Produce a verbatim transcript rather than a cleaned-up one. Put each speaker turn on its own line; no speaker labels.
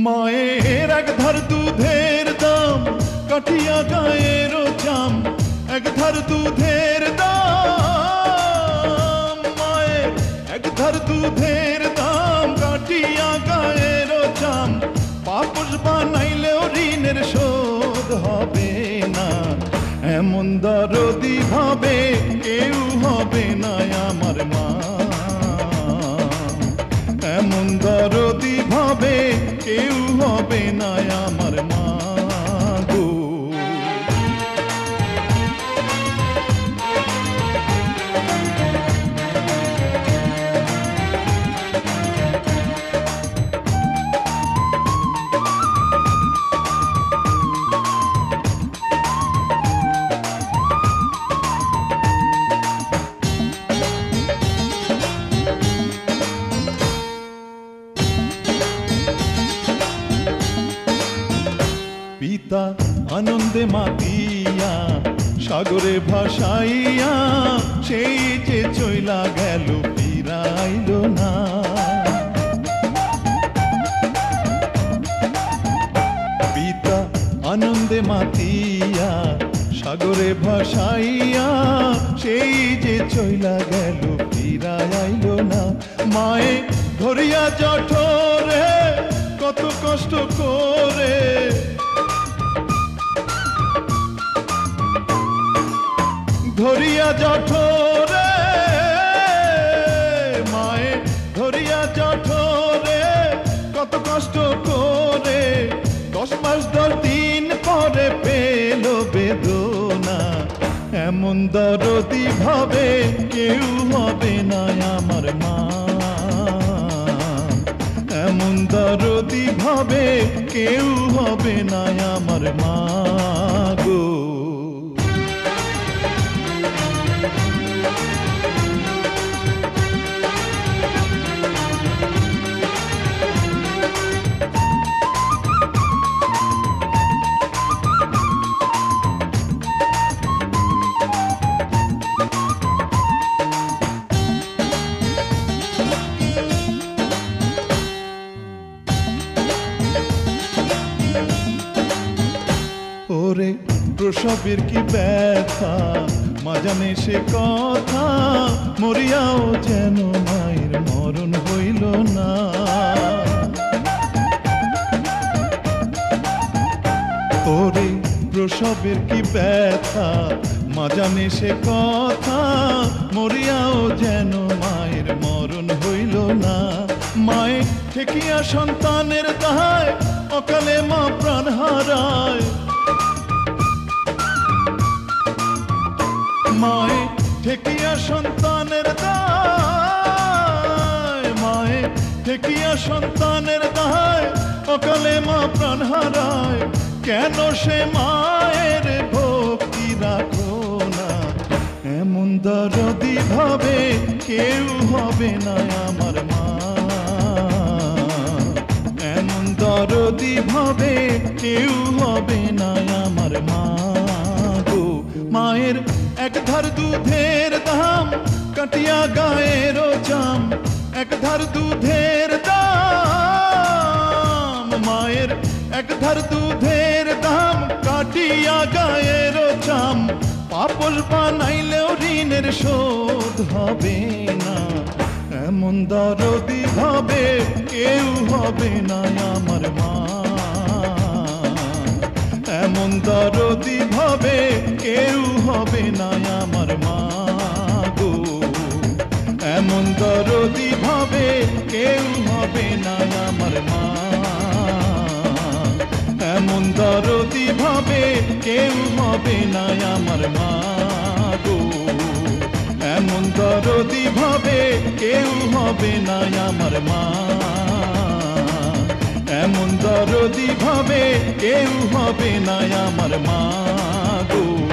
মায়ের এক ধার দুধের দাম কাঠিয়া গায়ের চাম, এক ধার দুধের দাম, মায়ের এক ধার দুধের দাম কাঠিয়া গায়ের চাম, পাপস বানাইলেও ঋণের শোধ হবে না, এমন দরদি ভাবে কেউ হবে না আমার মা, এমন দরদি ভাবে কেউ হবে না আমার মা গো। পিতা আনন্দে মাতিয়া সাগরে ভাসাইয়া, সেই যে চইলা গেল ফিরাইল না, পিতা আনন্দে মাতিয়া সাগরে ভাসাইয়া, সেই যে চইলা গেল ফিরাইল না, মায়ে ধরিয়া জঠরে কত কষ্ট করে, ধরিয়া জঠরে মায়ে ধরিয়া জঠরে কত কষ্ট করে, দশ মাস দশ দিন পরে পেল বেদনা, এমন দরদি ভাবে কেউ হবে না আমার মা, এমন দরদি ভাবে কেউ হবে না আমার মা গো। ওরে প্রসবের কি ব্যথা মা জানে সে কথা, মরিয়াও যেন মায়ের মরণ হইল না, ওরে প্রসবের কি ব্যথা মা জানে সে কথা, মরিয়াও যেন মায়ের মরণ হইল না, মায়ে ঠেকিয়া সন্তানের দায় অকালে মা প্রাণ হারায়, মায়ে ঠেকিয়া সন্তানের দায়, মায়ে ঠেকিয়া সন্তানের দায় অকালে মা প্রাণ হারায়, কেন সে মায়ের ভক্তি রাখো না, এমন দরদি ভাবে কেউ হবে না আমার মা, এমন দরদি ভাবে কেউ হবে না আমার মা গো। মায়ের এক ধার দুধের দাম কাটিয়া গায়ের চাম, এক ধার দুধের দাম, মায়ের এক ধার দুধের দাম কাটিয়া গায়ের চাম, পাপস বানাইলেও ঋণের শোধ হবে না, এমন দরদি ভাবে কেউ হবে না আমার মা, এমন দরদি ভাবে কেউ হবে না আমার মা গো, এমন দরদি ভাবে কেউ হবে না আমার মা, এমন দরদি ভাবে কেউ হবে না আমার মা গো, এমন দরদি ভাবে কেউ হবে না আমার মা, এমন দরদি ভাবে কেউ হবে না আমার মা গো।